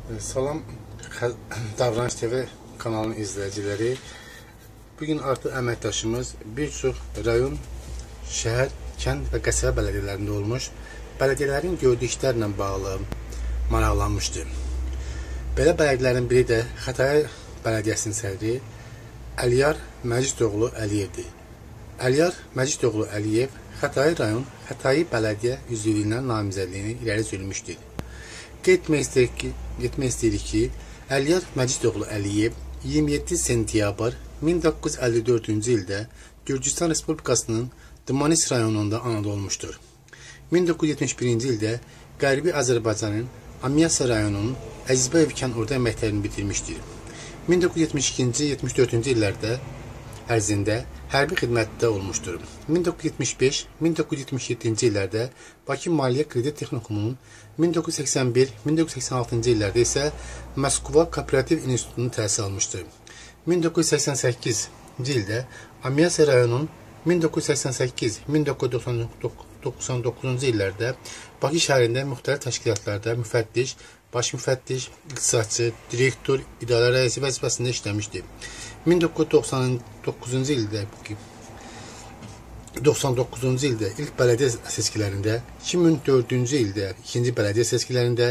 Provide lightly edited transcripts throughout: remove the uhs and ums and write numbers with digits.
Salam Davranış TV kanalının izləyiciləri. Bugün artıq əməkdaşımız bir çox rayon, şəhər, kənd və qəsəbə bələdiyyələrində olmuş bələdiyyələrin gördüyü işlərlə bağlı maraqlanmışdı. Belə bələdiyyələrin biri də Xətai bələdiyyəsinin sədri Əliyar Məcidoğlu Əliyevdir. Əliyar Məcidoğlu Əliyev Xətai rayon Xətai bələdiyyə üzvlüyündən namizədliyini irəli sürmüşdür. Qeyd etmək istəyirik ki, Əliyar Məcidoğlu Əliyev 27 sentyabr 1954-cü ildə Gürcüstan Respublikasının Dmanis rayonunda anadan olmuşdur. 1971-ci ildə Qərbi Azərbaycanın Amyasa rayonunun Əzizbəyev kənd-orta məktəbini bitirmişdir. 1972-74-cü illərdə ərzində hərbi xidmətdə olmuşdur. 1975-1977-ci illərdə Bakı Maliyyə Kredit Texnikumunun, 1981-1986-cı illərdə isə Moskva Kooperativ İnstitutunun təhsil almışdır. 1988-ci ildə Amyasa rayonunun 1988-1999-cu illərdə Bakı şəhərində müxtəlif təşkilatlarda müfəttiş, baş müfəttiş, iqtisadçı, direktor, idarə rəisi vəzifəsində işləmişdir. 1999-cu ildə ilk bələdiyyə seçkilərində, 2004-cü ildə ikinci bələdiyyə seçkilərində,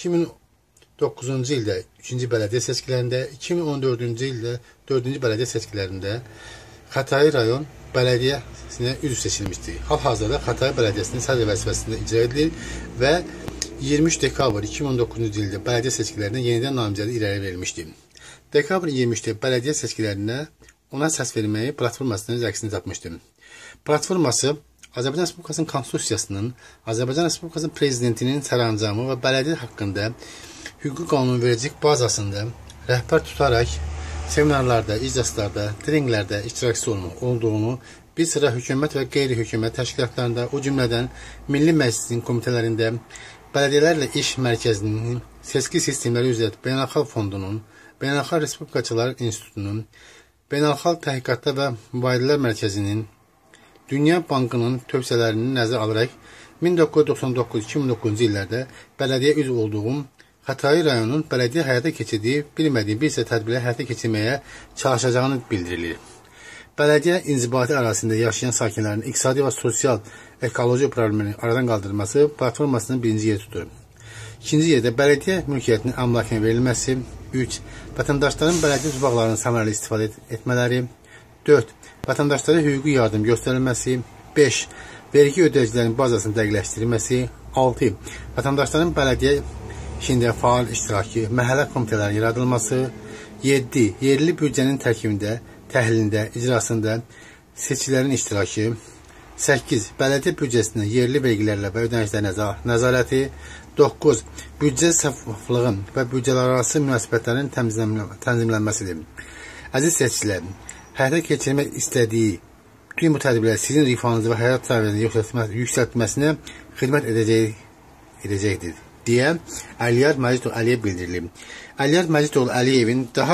2009-cu ildə üçüncü bələdiyyə seçkilərində, 2014-cü ildə dördüncü bələdiyyə seçkilərində Xətai rayon bələdiyyəsinə üzv seçilmişdir. Hal-hazırda Xətai bələdiyyəsinin sədr vəzifəsində icra edilir və 23 dekabr 2019-cu ildə bələdiyyə seçkilərinə yenidən namizədi irəli verilmişdir. Dekabr 23-də bələdiyyə seçkilərinə ona səs verməyi platformasının öz əksini tapmışdır. Platforması Azərbaycan Respublikasının Konstitusiyasının, Azərbaycan Respublikasının Prezidentinin sərəncamı və bələdiyyə haqqında hüquqi qanunvericilik bazasında rəhbər tutaraq seminarlarda, iclaslarda, treninqlərdə iştirakçı olduğunu, bir sıra hökumət və qeyri-hökumət təşkilatlarında, o cümlədən Milli Məclisin komitələrində, Bələdiyyələrlə İş Mərkəzinin, Seçki Sistemləri üzrə Beynəlxalq Fondunun, Beynəlxalq Respublikaçılar İnstitutunun, Beynəlxalq Təhqiqatlar və Mübarizələr Mərkəzinin, Dünya Bankının tövsiyələrini nəzərə alaraq 1999-2009-cu illərdə bələdiyyə üzv olduğum Xətai rayonunun bələdiyyə həyata keçirdiyi bilmədiyim bir sıra tədbirləri həyata keçirməyə çalışacağını bildirilir. Bələdiyyə inzibati ərazisində yaşayan sakinlərin iqtisadi və sosial ekoloji problemini aradan qaldırılması platformasının birinci yeri tutur. İkinci yerdə bələdiyyə mülkiyyətinin əmlakına verilməsi. 3. Vətəndaşların bələdiyyə uzbaqlarının səmərəli istifadə etmələri. 4. Vətəndaşlara hüquqi yardım göstərilməsi. 5. Vergi ödəyicilərin bazasını dəqiqləşdirilməsi. 6. Vətəndaşların bələdiyyə işində faal iştirakı, məhəllə komitələrinin yaradılması. 7. Yerli büdcənin tərkibində, təhlilində, icrasında seçkilərin iştirakı. 8. Bələdiyyə büdcəsində yerli vergilərlə və ödənişlər nəzarəti. 9. Büdcə şəffaflığın və büdcələrarası münasibətlərin tənzimlənməsidir. Əziz seçicilər, həyata keçirmək istədiyi bütün bu tədbirlər sizin rifanızı və həyat səviyyəsini yüksəltməsinə xidmət edəcəkdir, deyə Əliyar Məcidoğlu Əliyev bildirilib. Əliyar Məcidoğlu Əliyevin daha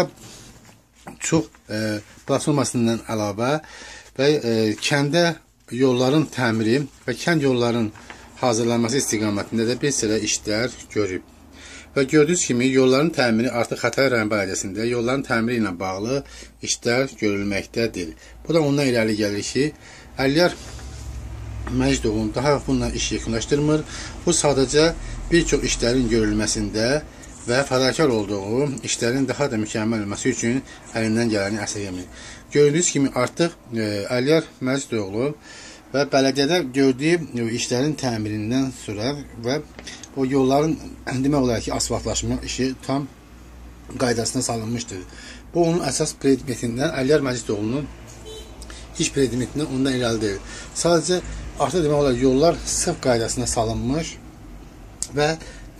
çox platformasından əlavə və kəndə yolların təmiri və kənd yolların hazırlanması istiqamətində də bir sıra işlər görüb. Və gördüyünüz kimi yolların təmiri artıq Xətai rayon bələdiyyəsində yolların təmiri ilə bağlı işlər görülməkdədir. Bu da ondan irəli gəlir ki, Əliyar Məcidoğlu daha bununla iş yekunlaşdırmır. Bu sadəcə bir çox işlərin görülməsində və fədakar olduğu işlərin daha da mükəmməl olması üçün əlindən gələni əsirgəmir. Gördüyünüz kimi artıq Əliyar Məcidoğlu və bələdiyyədə gördüyü işlərin təmirindən sonra və o yolların demək olar ki, asfaltlaşma işi tam qaydasına salınmışdır. Bu onun əsas predmetindən, Əliyar Məcidoğlunun iş predmetindən ondan irəlidir. Sadəcə artıq demək olar yollar sırf qaydasına salınmış və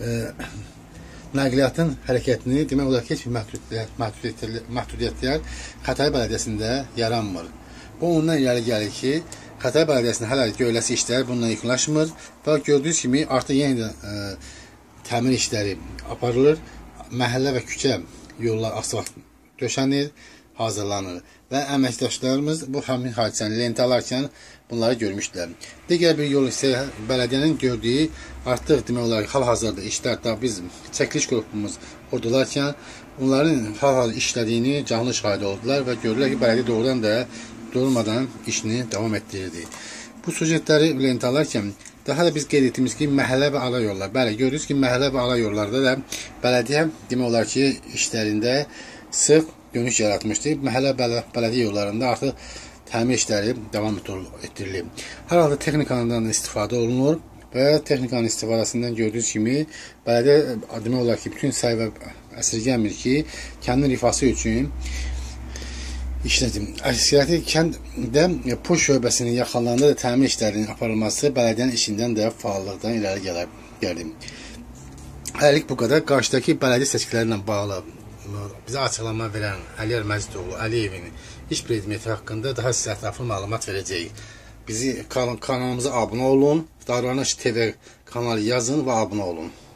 nəqliyyatın hərəkətini demək olar ki, heç bir məhdudiyyətlər Xətai bələdiyyəsində yaranmır. Bu ondan irəli gəlir ki, Xətai bələdiyyəsində hələ görüləsi işlər bununla yekunlaşmır və gördüyünüz kimi artıq yenidən təmir işləri aparılır. Məhəllə və küçə yollar asfalt döşənir. hazırlanır və əməkdaşlarımız bu həmin hadisəni lentə alarkən bunları görmüşdülər. Digər bir yol isə bələdiyyənin gördüyü artıq demək olar hal-hazırda işlərdə biz çəkiliş qrupumuz oradalarkən onların hal-hazırda işlədiyini canlı şahid oldular və gördülər ki, bələdiyyə doğrudan da durmadan işini davam etdirirdi. Bu sujetləri lentə alarkən daha da biz qeyd etdiyimiz ki, məhəllə və ara yollar. Bəli, görürüz ki, məhəllə və ara yollarda da bələdiyyə demək olar ki, işlərində sıx dönüş yaratmışdı. Məhəllə bələdiyyə yollarında artıq təmir işləri davam etdirilir. Hər halda texnikandan istifadə olunur və texnikanın istifadəsindən gördüyünüz kimi bələdiyyə demək olar ki, bütün səy və əsirgəmir ki, kəndin rifası üçün işlədim. Əksəriyyəti kənddə Puş şöbəsinin yaxınlarında da təmir işlərinin aparılması bələdiyyənin işindən də fəallıqdan irəli gəldi. Hələlik bu qədər. Qarşıdakı bələdiyyə seçkiləri ilə bağlı bizə açıqlama verən Əliyar Məcidoğlu Əliyevin iş predmeti haqqında daha sizə ətraflı məlumat verəcəyik. Bizi kanalımıza abunə olun, Davranış TV kanalı yazın və abunə olun.